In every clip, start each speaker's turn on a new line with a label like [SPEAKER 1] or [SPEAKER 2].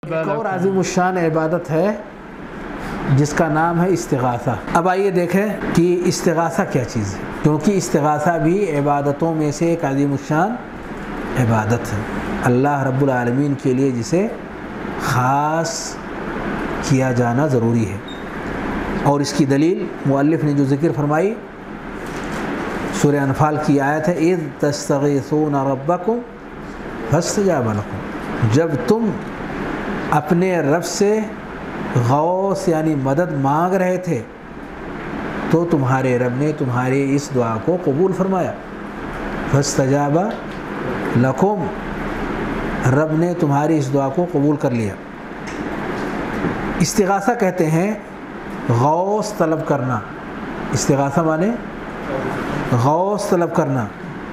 [SPEAKER 1] ایک اور عظیم الشان عبادت ہے جس کا نام ہے استغاثہ۔ اب آئیے دیکھیں کہ استغاثہ کیا چیز ہے، کیونکہ استغاثہ بھی عبادتوں میں سے ایک عظیم الشان عبادت ہے اللہ رب العالمین کے لیے، جسے خاص کیا جانا ضروری ہے۔ اور اس کی دلیل مؤلف نے جو ذکر فرمائی سورہ انفال کی آیت ہے، اذ تستغیثون ربکم فاستجاب لکم، جب تم اپنے رب سے غوث یعنی مدد مانگ رہے تھے تو تمہارے رب نے تمہاری اس دعا کو قبول فرمایا۔ فاستجاب لکم، رب نے تمہاری اس دعا کو قبول کر لیا۔ استغاثہ کہتے ہیں غوث طلب کرنا، استغاثہ مانے غوث طلب کرنا،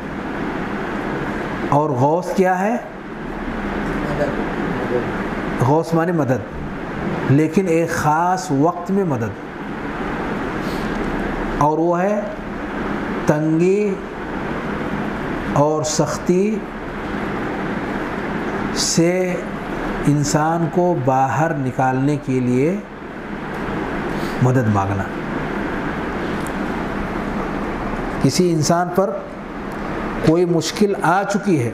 [SPEAKER 1] اور غوث کیا ہے؟ غوث مانے مدد، لیکن ایک خاص وقت میں مدد، اور وہ ہے تنگی اور سختی سے انسان کو باہر نکالنے کے لیے مدد مانگنا۔ کسی انسان پر کوئی مشکل آ چکی ہے،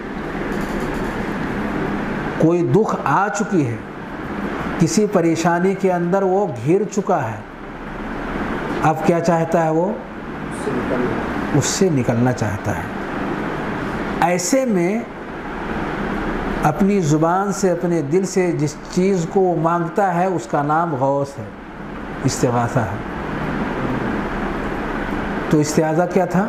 [SPEAKER 1] کوئی دکھ آ چکی ہے، کسی پریشانی کے اندر وہ گھر چکا ہے، اب کیا چاہتا ہے؟ وہ اس سے نکلنا چاہتا ہے۔ ایسے میں اپنی زبان سے اپنے دل سے جس چیز کو وہ مانگتا ہے اس کا نام غوث ہے، استغاثہ ہے۔ تو استعاذہ کیا تھا؟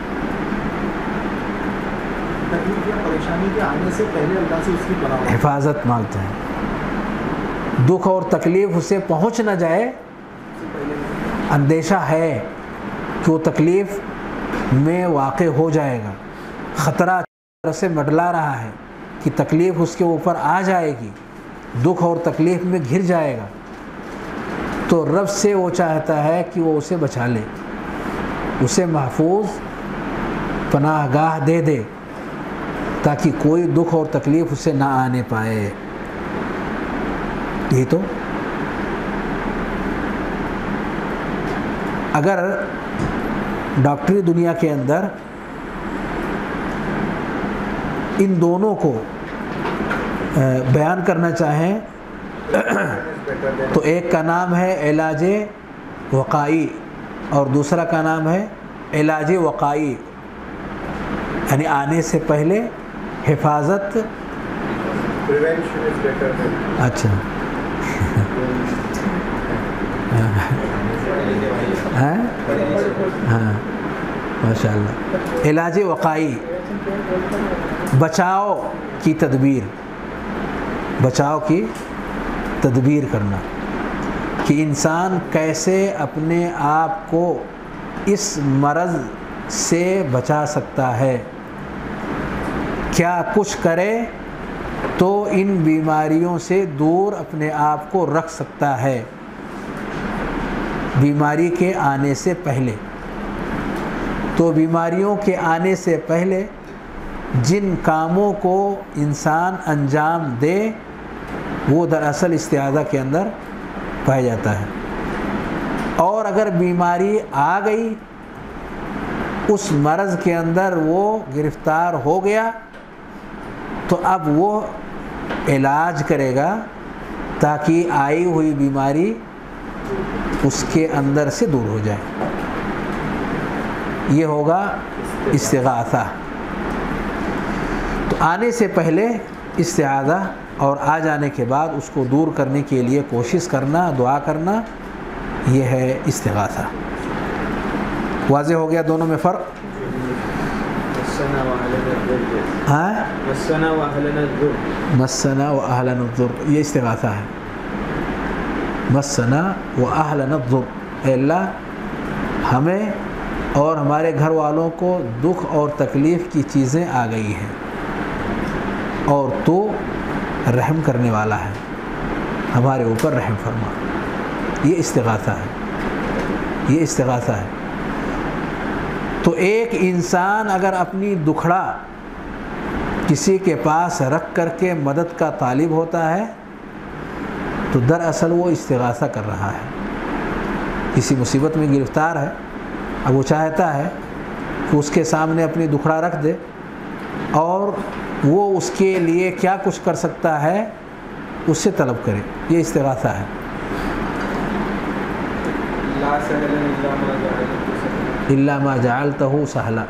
[SPEAKER 2] پریشانی کے آنے سے پہلے اللہ سے اس کی پناہ،
[SPEAKER 1] حفاظت مانگتے ہیں، دکھ اور تکلیف اسے پہنچ نہ جائے، اندیشہ ہے کہ وہ تکلیف میں واقع ہو جائے گا، خطرہ سے مڈلا رہا ہے کہ تکلیف اس کے اوپر آ جائے گی، دکھ اور تکلیف میں گھر جائے گا، تو رب سے وہ چاہتا ہے کہ وہ اسے بچا لے، اسے محفوظ پناہ گاہ دے دے، تاکہ کوئی دکھ اور تکلیف اسے نہ آنے پائے۔ یہ تو اگر ڈاکٹری دنیا کے اندر ان دونوں کو بیان کرنا چاہیں تو ایک کا نام ہے علاج وقائی اور دوسرا کا نام ہے علاج وقائی، یعنی آنے سے پہلے حفاظت۔ اچھا ہاں ماشاء اللہ، علاج وقائی، بچاؤ کی تدبیر، بچاؤ کی تدبیر کرنا کہ انسان کیسے اپنے آپ کو اس مرض سے بچا سکتا ہے، کیا کچھ کرے تو ان بیماریوں سے دور اپنے آپ کو رکھ سکتا ہے بیماری کے آنے سے پہلے۔ تو بیماریوں کے آنے سے پہلے جن کاموں کو انسان انجام دے وہ دراصل استعاذہ کے اندر پایا جاتا ہے۔ اور اگر بیماری آ گئی، اس مرض کے اندر وہ گرفتار ہو گیا، تو اب وہ علاج کرے گا تاکہ آئی ہوئی بیماری اس کے اندر سے دور ہو جائے۔ یہ ہوگا استغاثہ۔ تو آنے سے پہلے استعاذہ اور آ جانے کے بعد اس کو دور کرنے کے لیے کوشش کرنا، دعا کرنا، یہ ہے استغاثہ۔ واضح ہو گیا دونوں میں فرق؟ ہاں، مسنا و اہلنا الضر، یہ استغاثہ ہے۔ مسنا و اہلنا الضر، اے اللہ ہمیں اور ہمارے گھر والوں کو دکھ اور تکلیف کی چیزیں آ گئی ہیں، اور تو رحم کرنے والا ہے، ہمارے اوپر رحم فرما۔ یہ استغاثہ ہے، یہ استغاثہ ہے۔ تو ایک انسان اگر اپنی دکھڑا کسی کے پاس رکھ کر کے مدد کا طالب ہوتا ہے تو دراصل وہ استغاثہ کر رہا ہے، کسی مصیبت میں گرفتار ہے، اب وہ چاہتا ہے کہ اس کے سامنے اپنی دکھڑا رکھ دے اور وہ اس کے لیے کیا کچھ کر سکتا ہے اس سے طلب کرے، یہ استغاثہ ہے۔ الا ما جعلته سهلا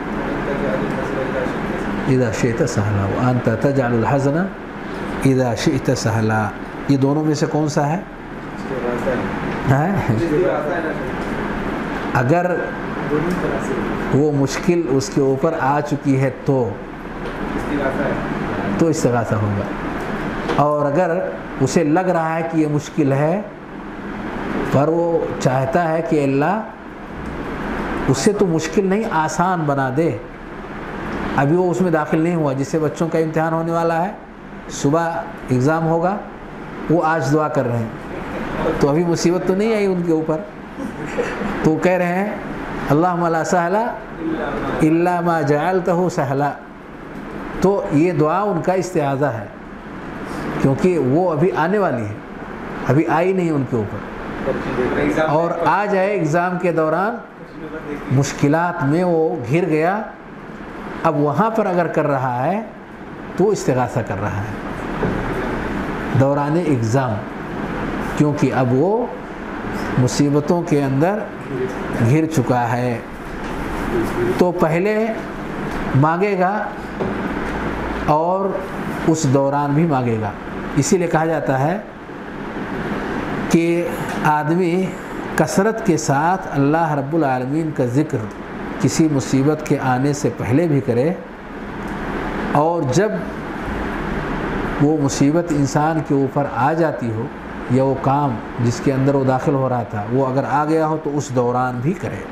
[SPEAKER 1] اذا شئت سهلا وانت تجعل الحزن اذا شئت سهلا، یہ دونوں میں سے کون سا ہے؟ اگر وہ مشکل اس کے اوپر آ چکی ہے تو استغاثہ ہوگا، اور اگر اسے لگ رہا ہے کہ یہ مشکل ہے پر وہ چاہتا ہے کہ اللہ اس سے تو مشکل نہیں آسان بنا دے، ابھی وہ اس میں داخل نہیں ہوا، جسے بچوں کا امتحان ہونے والا ہے، صبح اگزام ہوگا، وہ آج دعا کر رہے ہیں تو ابھی مصیبت تو نہیں آئی ان کے اوپر، تو کہہ رہے ہیں اللہم لا سہل الا ما جعلتہ سہلا، تو یہ دعا ان کا استعاذہ ہے، کیونکہ وہ ابھی آنے والی ہے، ابھی آئی نہیں ان کے اوپر، اور آ جائے ایگزام کے دوران مشکلات میں وہ گھر گیا، اب وہاں پر اگر کر رہا ہے تو استغاثہ کر رہا ہے دوران ایگزام، کیونکہ اب وہ مصیبتوں کے اندر گھر چکا ہے، تو پہلے مانگے گا اور اس دوران بھی مانگے گا، اسی لیے کہا جاتا ہے کہ آدمی کثرت کے ساتھ اللہ رب العالمین کا ذکر کسی مصیبت کے آنے سے پہلے بھی کرے، اور جب وہ مصیبت انسان کے اوپر آ جاتی ہو یا وہ کام جس کے اندر وہ داخل ہو رہا تھا وہ اگر آ گیا ہو تو اس دوران بھی کرے،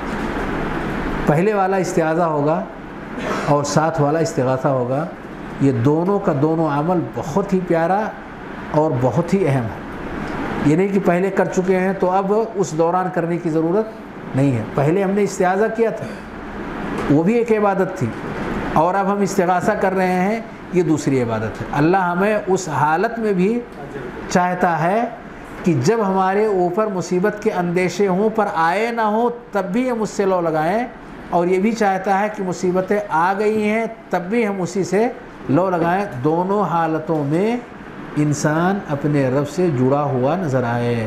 [SPEAKER 1] پہلے والا استعاذہ ہوگا اور ساتھ والا استغاثہ ہوگا، یہ دونوں کا دونوں عمل بہت ہی پیارا اور بہت ہی اہم ہے، یہ نہیں کہ پہلے کر چکے ہیں تو اب اس دوران کرنے کی ضرورت نہیں ہے، پہلے ہم نے استعاذہ کیا تھا وہ بھی ایک عبادت تھی، اور اب ہم استغاثہ کر رہے ہیں یہ دوسری عبادت ہے۔ اللہ ہمیں اس حالت میں بھی چاہتا ہے کہ جب ہمارے اوپر مصیبت کے اندیشے ہوں پر آئے نہ ہوں تب بھی ہم اس سے لو لگائیں، اور یہ بھی چاہتا ہے کہ مصیبتیں آ گئی ہیں تب بھی ہم اسی سے لو لگائیں، دونوں حالتوں میں انسان اپنے رب سے جڑا ہوا نظر آئے،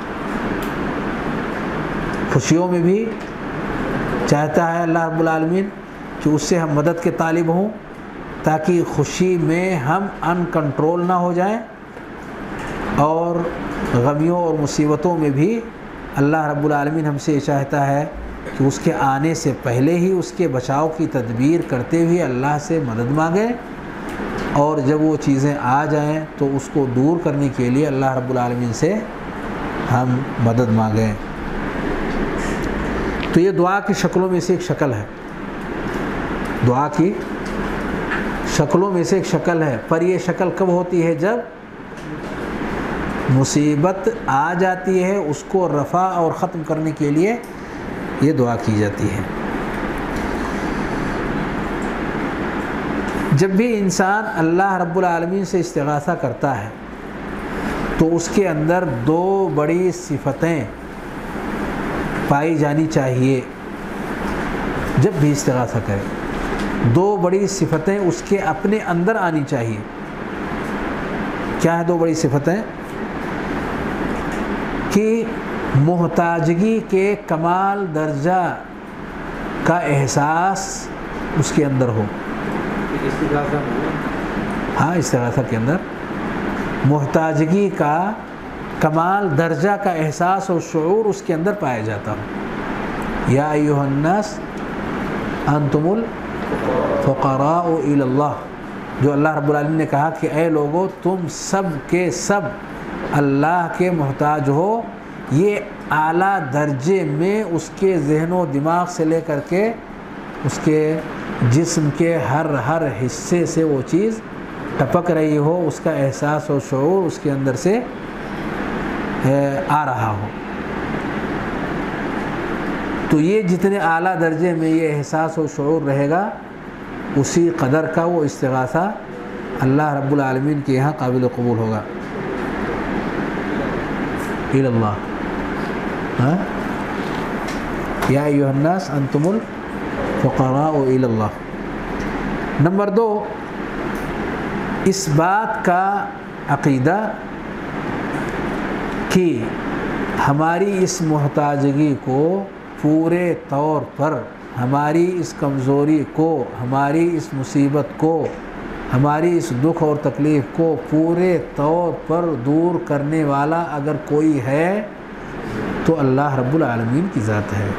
[SPEAKER 1] خوشیوں میں بھی چاہتا ہے اللہ رب العالمین کہ اس سے ہم مدد کے طالب ہوں تاکہ خوشی میں ہم ان کنٹرول نہ ہو جائیں، اور غمیوں اور مصیبتوں میں بھی اللہ رب العالمین ہم سے یہ چاہتا ہے کہ اس کے آنے سے پہلے ہی اس کے بچاؤ کی تدبیر کرتے ہوئے اللہ سے مدد مانگیں، اور جب وہ چیزیں آ جائیں تو اس کو دور کرنے کے لیے اللہ رب العالمین سے ہم مدد مانگیں۔ تو یہ دعا کی شکلوں میں سے ایک شکل ہے، دعا کی شکلوں میں سے ایک شکل ہے، پر یہ شکل کب ہوتی ہے؟ جب مصیبت آ جاتی ہے اس کو رفع اور ختم کرنے کے لیے یہ دعا کی جاتی ہے۔ جب بھی انسان اللہ رب العالمین سے استغاثہ کرتا ہے تو اس کے اندر دو بڑی صفتیں پائی جانی چاہیے، جب بھی استغاثہ کرے دو بڑی صفتیں اس کے اپنے اندر آنی چاہیے۔ کیا ہے دو بڑی صفتیں؟ کہ محتاجگی کے کمال درجہ کا احساس اس کے اندر ہو، ہاں استغاثہ کے اندر محتاجگی کا کمال درجہ کا احساس اور شعور اس کے اندر پایا جاتا ہو۔ یا ایھا الناس انتم الفقراء الی اللہ، جو اللہ رب العالمین نے کہا کہ اے لوگو تم سب کے سب اللہ کے محتاج ہو، یہ اعلیٰ درجے میں اس کے ذہن و دماغ سے لے کر کے اس کے جسم کے ہر حصے سے وہ چیز ٹپک رہی ہو، اس کا احساس اور شعور اس کے اندر سے آ رہا ہو۔ تو یہ جتنے اعلیٰ درجے میں یہ احساس اور شعور رہے گا اسی قدر کا وہ استغاثہ اللہ رب العالمین کے یہاں قابل قبول ہوگا۔ الی اللہ. یا ایھا الناس انتم الفقراء الی اللہ. نمبر 2، اس بات کا عقیدہ کہ ہماری اس محتاجگی کو پورے طور پر، ہماری اس کمزوری کو، ہماری اس مصیبت کو، ہماری اس دکھ اور تکلیف کو پورے طور پر دور کرنے والا اگر کوئی ہے تو اللہ رب العالمین کی ذات ہے.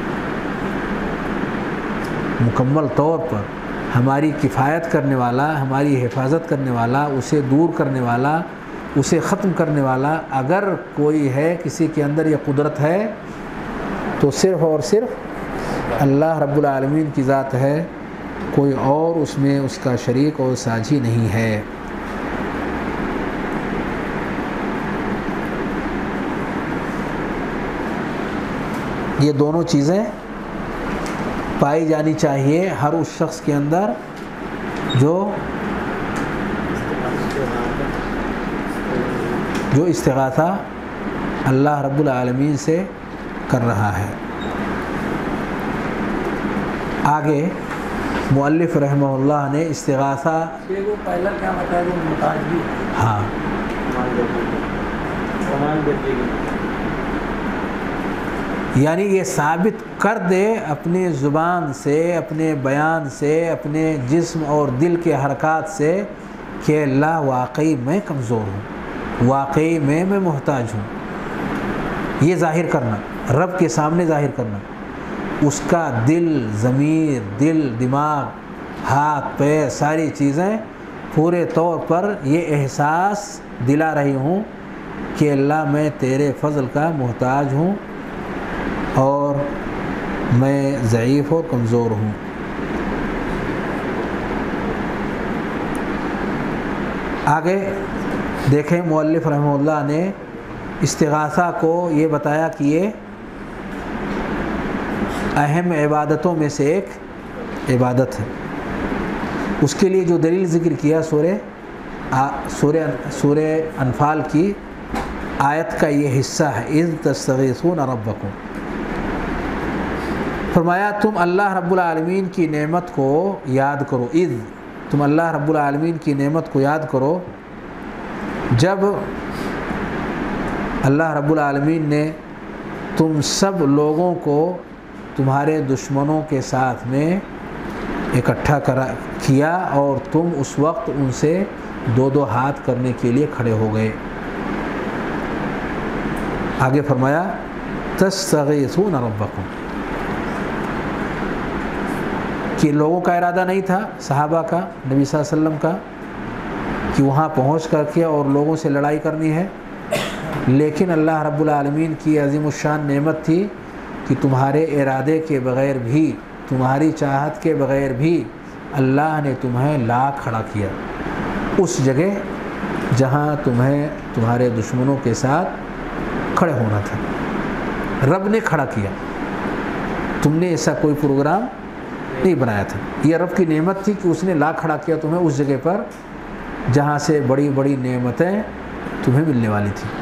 [SPEAKER 1] مکمل طور پر ہماری کفایت کرنے والا، ہماری حفاظت کرنے والا، اسے دور کرنے والا، اسے ختم کرنے والا اگر کوئی ہے، کسی کے اندر یہ قدرت ہے تو صرف اور صرف اللہ رب العالمین کی ذات ہے. کوئی اور اس میں اس کا شریک اور ساجھی نہیں ہے. یہ دونوں چیزیں پائی جانی چاہیے ہر اس شخص کے اندر جو استغاثہ اللہ رب العالمین سے کر رہا ہے. آگے مؤلف رحمہ اللہ نے استغاثہ
[SPEAKER 2] پہلا کیا بتایا جو محتاجگی،
[SPEAKER 1] ہاں یعنی یہ ثابت کر دے اپنی زبان سے، اپنے بیان سے، اپنے جسم اور دل کے حرکات سے کہ اللہ واقعی میں کمزور ہوں، واقعی میں محتاج ہوں. یہ ظاہر کرنا، رب کے سامنے ظاہر کرنا، اس کا دل، ضمیر، دل، دماغ، ہاتھ، پیر، ساری چیزیں پورے طور پر یہ احساس دلا رہی ہوں کہ اللہ میں تیرے فضل کا محتاج ہوں اور میں ضعیف اور کمزور ہوں. آگے دیکھیں مؤلف رحمہ اللہ نے استغاثہ کو یہ بتایا کہ یہ اہم عبادتوں میں سے ایک عبادت ہے. اس کے لیے جو دلیل ذکر کیا سورہ انفال کی آیت کا یہ حصہ ہے، اذ تستغیثون ربکم. فرمایا تم اللہ رب العالمین کی نعمت کو یاد کرو. اذ، تم اللہ رب العالمین کی نعمت کو یاد کرو جب اللہ رب العالمین نے تم سب لوگوں کو تمہارے دشمنوں کے ساتھ میں اکٹھا کیا اور تم اس وقت ان سے دو دو ہاتھ کرنے کے لیے کھڑے ہو گئے. آگے فرمایا تستغیثون ربکم، کہ لوگوں کا ارادہ نہیں تھا، صحابہ کا، نبی صلی اللہ علیہ وسلم کا، کہ وہاں پہنچ کر کے اور لوگوں سے لڑائی کرنی ہے، لیکن اللہ رب العالمین کی عظیم الشان نعمت تھی کہ تمہارے ارادے کے بغیر بھی، تمہاری چاہت کے بغیر بھی اللہ نے تمہیں لا کھڑا کیا اس جگہ جہاں تمہیں تمہارے دشمنوں کے ساتھ کھڑے ہونا تھا. رب نے کھڑا کیا، تم نے ایسا کوئی پروگرام نہیں بنایا تھا. یہ رب کی نعمت تھی کہ اس نے لا کھڑا کیا تمہیں اس جگہ پر جہاں سے بڑی بڑی نعمتیں تمہیں ملنے والی تھیں.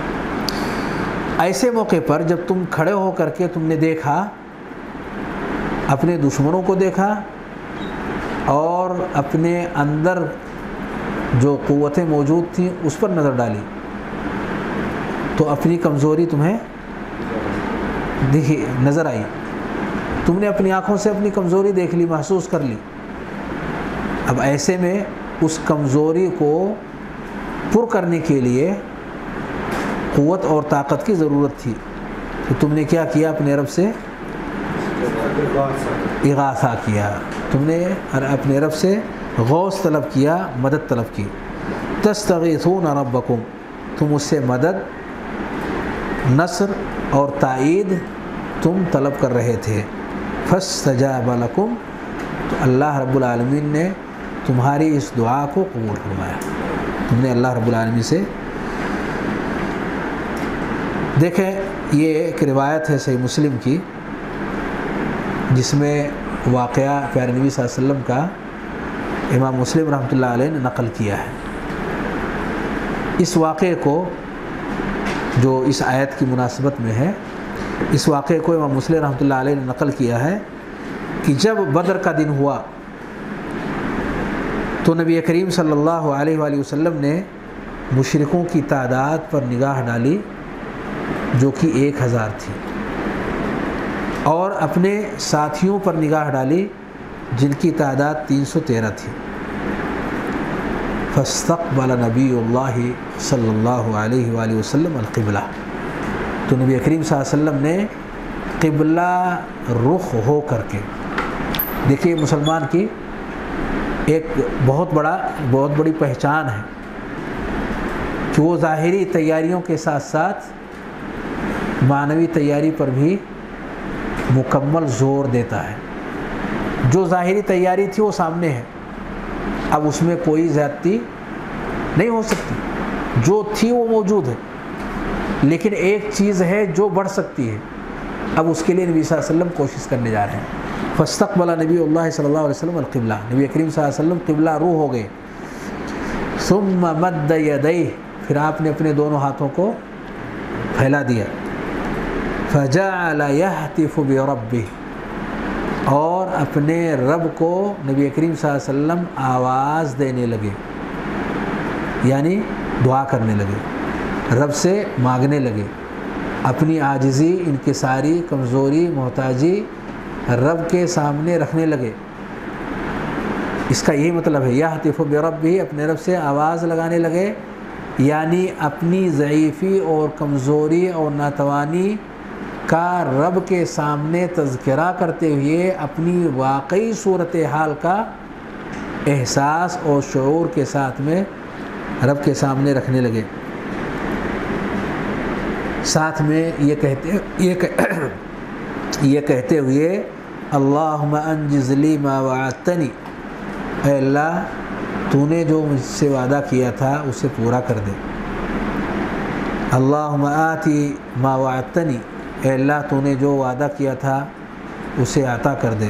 [SPEAKER 1] ایسے موقع پر جب تم کھڑے ہو کر کے تم نے دیکھا، اپنے دشمنوں کو دیکھا اور اپنے اندر جو قوتیں موجود تھیں اس پر نظر ڈالی، تو اپنی کمزوری تمہیں نظر آئی. تم نے اپنی آنکھوں سے اپنی کمزوری دیکھ لی، محسوس کر لی. اب ایسے میں اس کمزوری کو پر کرنے کے لیے قوت اور طاقت کی ضرورت تھی، تو تم نے کیا کیا؟ اپنے رب سے اغاثہ کیا، تم نے اپنے رب سے غوث طلب کیا، مدد طلب کی. تستغیثون ربکم، تم اس سے مدد، نصر اور تائید تم طلب کر رہے تھے. فاستجاب لکم، تو اللہ رب العالمین نے تمہاری اس دعا کو قبول فرمایا. تم نے اللہ رب العالمین سے، دیکھیں یہ ایک روایت ہے صحیح مسلم کی جس میں واقعہ پیارے نبی صلی اللہ علیہ وسلم کا امام مسلم رحمۃ اللہ علیہ نے نقل کیا ہے. اس واقعے کو جو اس آیت کی مناسبت میں ہے۔ اس واقعے کو امام مسلم رحمۃ اللہ علیہ نے نقل کیا ہے کہ جب بدر کا دن ہوا تو نبی کریم صلی اللہ علیہ وآلہ وسلم نے مشرکوں کی تعداد پر نگاہ ڈالی جو کہ 1000 تھی، اور اپنے ساتھیوں پر نگاہ ڈالی جن کی تعداد 313 تھی۔ فاستقبل نبی اللہ صلی اللہ علیہ وآلہ وسلم القبلہ، تو نبی کریم صلی اللہ علیہ وسلم نے قبلہ رخ ہو کر کے، دیکھیے مسلمان کی ایک بہت بڑی پہچان ہے کہ وہ ظاہری تیاریوں کے ساتھ ساتھ معنوی تیاری پر بھی مکمل زور دیتا ہے۔ جو ظاہری تیاری تھی وہ سامنے ہے، اب اس میں کوئی زیادتی نہیں ہو سکتی، جو تھی وہ موجود ہے، لیکن ایک چیز ہے جو بڑھ سکتی ہے، اب اس کے لیے نبی صلی اللہ علیہ وسلم کوشش کرنے جا رہے ہیں۔ فاستقبل نبی اللہ صلی اللہ علیہ وسلم القبلہ، نبی کریم صلی اللہ علیہ وسلم قبلہ رو ہو گئے۔ ثم مد یدیہ، پھر آپ نے اپنے دونوں ہاتھوں کو پھیلا دیا۔ فجعل یہتف بربہ، اور اپنے رب کو نبی کریم صلی اللہ علیہ وسلم آواز دینے لگے، یعنی دعا کرنے لگے، رب سے مانگنے لگے، اپنی عاجزی، انکساری، کمزوری، محتاجی رب کے سامنے رکھنے لگے۔ اس کا یہی مطلب ہے یہتف بربہ، اپنے رب سے آواز لگانے لگے، یعنی اپنی ضعیفی اور کمزوری اور ناتوانی کا رب کے سامنے تذکرہ کرتے ہوئے اپنی واقعی صورتحال کا احساس اور شعور کے ساتھ میں رب کے سامنے رکھنے لگے۔ ساتھ میں یہ کہتے ہوئے اللہم انجز لی ما وعدتنی، اے اللہ تو نے جو مجھ سے وعدہ کیا تھا اسے پورا کر دے۔ اللہم آتی ما وعدتنی، اے اللہ تو نے جو وعدہ کیا تھا اسے عطا کر دے۔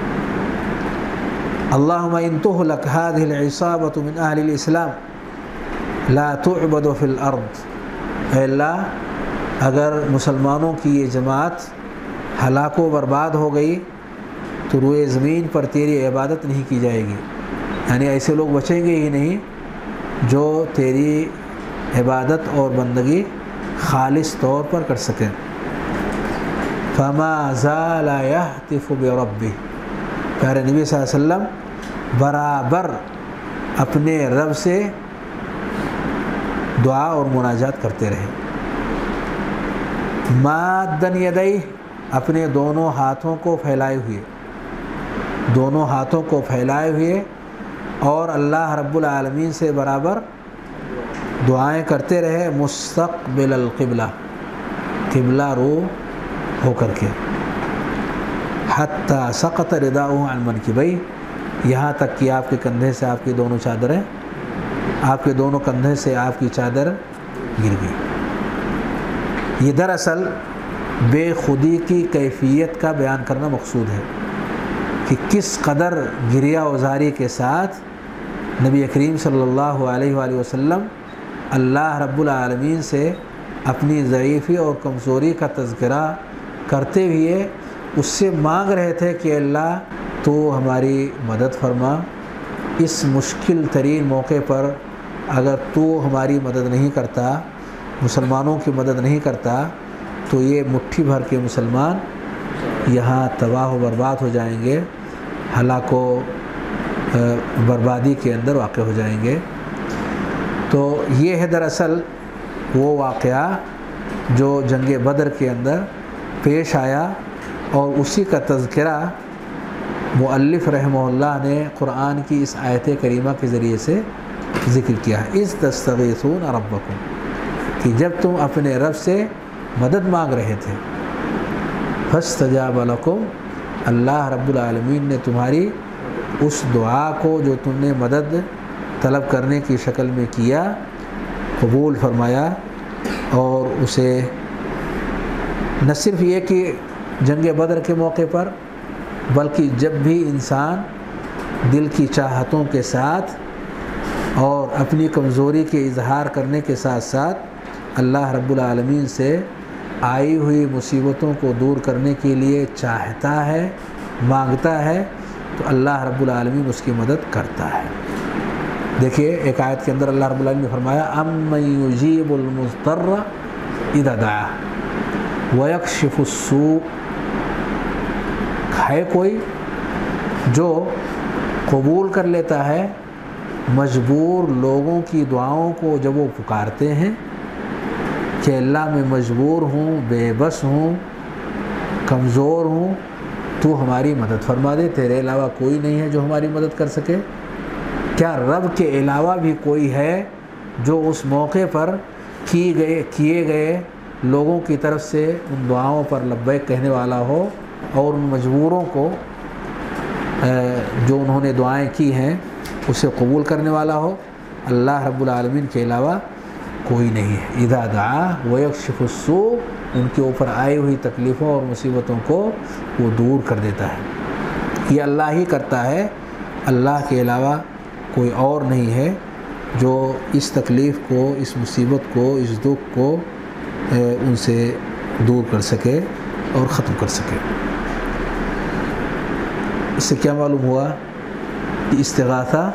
[SPEAKER 1] اللہم ان تہلک ہذہ العصابۃ من اہل الاسلام لا تعبد فی الارض، اے اللہ اگر مسلمانوں کی یہ جماعت ہلاک و برباد ہو گئی تو روئے زمین پر تیری عبادت نہیں کی جائے گی، یعنی ایسے لوگ بچیں گے ہی نہیں جو تیری عبادت اور بندگی خالص طور پر کر سکیں۔ فما زال یہتف بربہ، پیارے نبی صلی اللہ علیہ وسلم برابر اپنے رب سے دعا اور مناجات کرتے رہے۔ مادن یدیہ، اپنے دونوں ہاتھوں کو پھیلائے ہوئے، اور اللہ رب العالمین سے برابر دعائیں کرتے رہے، مستقبل القبلہ، قبلہ رو ہو کر کے، حتی سقط رداؤہ عن منکبیہ، یہاں تک کہ آپ کے کندھے سے آپ کی دونوں چادریں، آپ کے دونوں کندھے سے آپ کی چادر گر گئی۔ یہ دراصل بے خودی کی کیفیت کا بیان کرنا مقصود ہے کہ کس قدر گریہ وزاری کے ساتھ نبی کریم صلی اللہ علیہ وآلہ وسلم اللہ رب العالمین سے اپنی ضعیفی اور کمزوری کا تذکرہ کرتے ہوئے اس سے مانگ رہے تھے کہ اللہ تو ہماری مدد فرما، اس مشکل ترین موقع پر اگر تو ہماری مدد نہیں کرتا، مسلمانوں کی مدد نہیں کرتا، تو یہ مٹھی بھر کے مسلمان یہاں تباہ و برباد ہو جائیں گے، ہلاک و بربادی کے اندر واقع ہو جائیں گے۔ تو یہ ہے دراصل وہ واقعہ جو جنگ بدر کے اندر پیش آیا، اور اسی کا تذکرہ مؤلف رحمہ اللہ نے قرآن کی اس آیت کریمہ کے ذریعے سے ذکر کیا ہے۔ اذ تستغیثون ربکم، کہ جب تم اپنے رب سے مدد مانگ رہے تھے، فاستجاب لکم، اللہ رب العالمین نے تمہاری اس دعا کو جو تم نے مدد طلب کرنے کی شکل میں کیا قبول فرمایا، اور اسے نہ صرف یہ کہ جنگ بدر کے موقع پر، بلکہ جب بھی انسان دل کی چاہتوں کے ساتھ اور اپنی کمزوری کے اظہار کرنے کے ساتھ ساتھ اللہ رب العالمین سے آئی ہوئی مصیبتوں کو دور کرنے کے لیے چاہتا ہے، مانگتا ہے، تو اللہ رب العالمین اس کی مدد کرتا ہے۔ دیکھیے ایک آیت کے اندر اللہ رب العالمین نے فرمایا امن یجیب المضطر اذا دعاہ ویکشف السوء، ہے کوئی جو قبول کر لیتا ہے مجبور لوگوں کی دعاؤں کو جب وہ پکارتے ہیں کہ اللہ میں مجبور ہوں، بے بس ہوں، کمزور ہوں، تو ہماری مدد فرما دے، تیرے علاوہ کوئی نہیں ہے جو ہماری مدد کر سکے۔ کیا رب کے علاوہ بھی کوئی ہے جو اس موقع پر کیے گئے لوگوں کی طرف سے ان دعاؤں پر لبیک کہنے والا ہو اور ان مجبوروں کو جو انہوں نے دعائیں کی ہیں اسے قبول کرنے والا ہو؟ اللہ رب العالمین کے علاوہ کوئی نہیں ہے۔ اذا دعا ویکشف السوء، ان کے اوپر آئی ہوئی تکلیفوں اور مصیبتوں کو وہ دور کر دیتا ہے۔ یہ اللہ ہی کرتا ہے، اللہ کے علاوہ کوئی اور نہیں ہے جو اس تکلیف کو، اس مصیبت کو، اس دکھ کو ان سے دور کر سکے اور ختم کر سکے۔ اس سے کیا معلوم ہوا کہ استغاثہ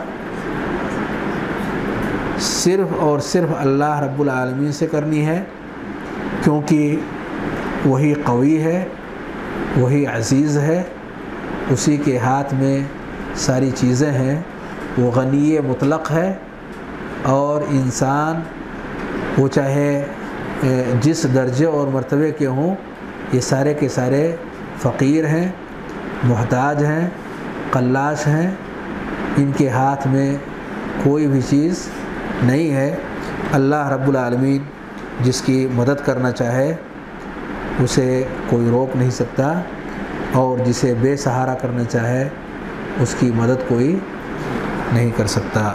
[SPEAKER 1] صرف اور صرف اللہ رب العالمین سے کرنی ہے، کیونکہ وہی قوی ہے، وہی عزیز ہے، اسی کے ہاتھ میں ساری چیزیں ہیں، وہ غنی مطلق ہے، اور انسان وہ چاہے جس درجے اور مرتبے کے ہوں، یہ سارے کے سارے فقیر ہیں، محتاج ہیں، قلاش ہیں، ان کے ہاتھ میں کوئی بھی چیز نہیں ہے۔ اللہ رب العالمین جس کی مدد کرنا چاہے اسے کوئی روک نہیں سکتا، اور جسے بے سہارا کرنا چاہے اس کی مدد کوئی نہیں کر سکتا۔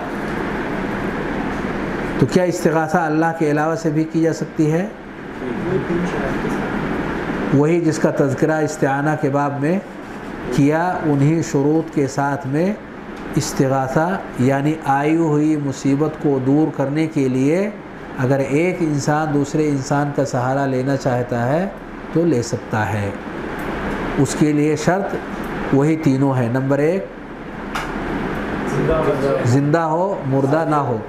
[SPEAKER 1] تو کیا استغاثہ اللہ کے علاوہ سے بھی کی جا سکتی ہے؟ وہی جس کا تذکرہ استعانہ کے باب میں کیا، انہی شروط کے ساتھ میں استغاثہ یعنی آئی ہوئی مصیبت کو دور کرنے کے لیے اگر ایک انسان دوسرے انسان کا سہارا لینا چاہتا ہے تو لے سکتا ہے۔ اس کے لیے شرط وہی تینوں ہے۔ نمبر 1 زندہ ہو، مردہ نہ ہو،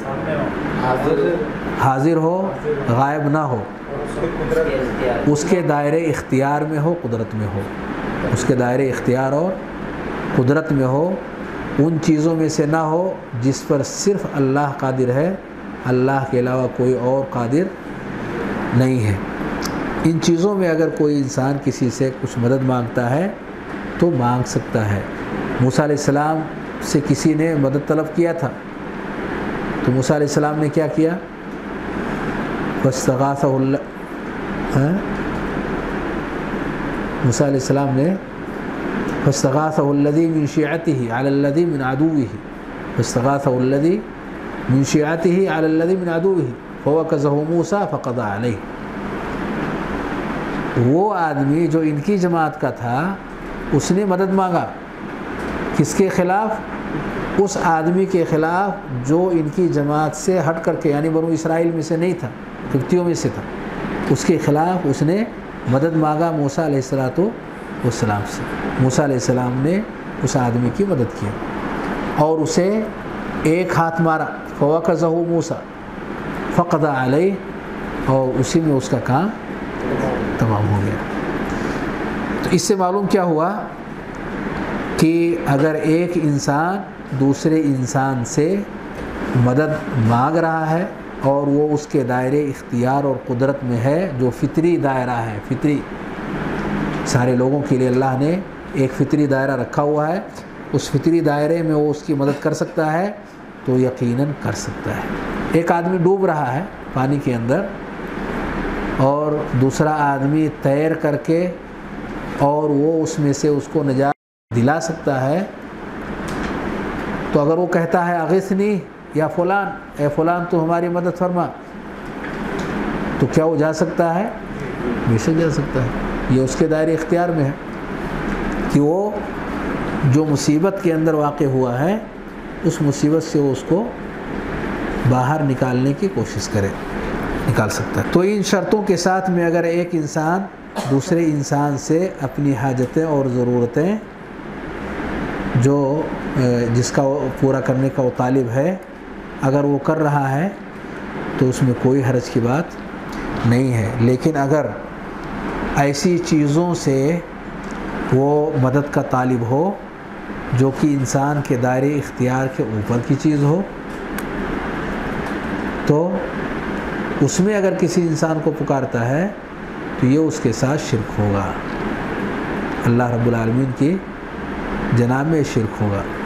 [SPEAKER 1] حاضر ہو، غائب نہ ہو، اس کے دائرے اختیار میں ہو، قدرت میں ہو، اس کے دائرے اختیار اور قدرت میں ہو، ان چیزوں میں سے نہ ہو جس پر صرف اللہ قادر ہے، اللہ کے علاوہ کوئی اور قادر نہیں ہے۔ ان چیزوں میں اگر کوئی انسان کسی سے کچھ مدد مانگتا ہے تو مانگ سکتا ہے۔ موسیٰ علیہ السلام سے کسی نے مدد طلب کیا تھا تو موسیٰ علیہ السلام نے کیا کیا؟ فاستغاثہ اللہ، موسیٰ علیہ السلام نے فاستغاثہ الذی من شیعته علی الذی من عدوہ، فاستغاثہ الذی من شیعته علی الذی من عدوہ فوکزہ موسیٰ فقضى علیہ۔ وہ آدمی جو ان کی جماعت کا تھا اس نے مدد مانگا، کس کے خلاف؟ اس آدمی کے خلاف جو ان کی جماعت سے ہٹ کر کے، یعنی بنو اسرائیل میں سے نہیں تھا، قبطیوں میں سے تھا، اس کے خلاف اس نے مدد مانگا موسیٰ علیہ السلام سے۔ موسیٰ علیہ السلام نے اس آدمی کی مدد کی اور اسے ایک ہاتھ مارا، فوکزہ موسیٰ فقضى علیہ، اور اسی میں اس کا کام تمام ہو گیا۔ تو اس سے معلوم کیا ہوا کہ اگر ایک انسان دوسرے انسان سے مدد مانگ رہا ہے اور وہ اس کے دائرے اختیار اور قدرت میں ہے، جو فطری دائرہ ہے، فطری سارے لوگوں کے لیے اللہ نے ایک فطری دائرہ رکھا ہوا ہے، اس فطری دائرے میں وہ اس کی مدد کر سکتا ہے تو یقیناً کر سکتا ہے۔ ایک آدمی ڈوب رہا ہے پانی کے اندر اور دوسرا آدمی تیر کر کے اور وہ اس میں سے اس کو نجات دلا سکتا ہے، تو اگر وہ کہتا ہے اغثنی یا فلان، اے فلان تو ہماری مدد فرما، تو کیا وہ جا سکتا ہے؟ بے شک جا سکتا ہے۔ یہ اس کے دائرے اختیار میں ہے کہ وہ جو مصیبت کے اندر واقع ہوا ہے اس مصیبت سے وہ اس کو باہر نکالنے کی کوشش کرے۔ نکال سکتا ہے۔ تو ان شرطوں کے ساتھ میں اگر ایک انسان دوسرے انسان سے اپنی حاجتیں اور ضرورتیں جو جس کا پورا کرنے کا وہ طالب ہے اگر وہ کر رہا ہے تو اس میں کوئی حرج کی بات نہیں ہے، لیکن اگر ایسی چیزوں سے وہ مدد کا طالب ہو جو کہ انسان کے دائرے اختیار کے اوپر کی چیز ہو تو اس میں اگر کسی انسان کو پکارتا ہے تو یہ اس کے ساتھ شرک ہوگا، اللہ رب العالمین کی جناب میں شرک ہوگا۔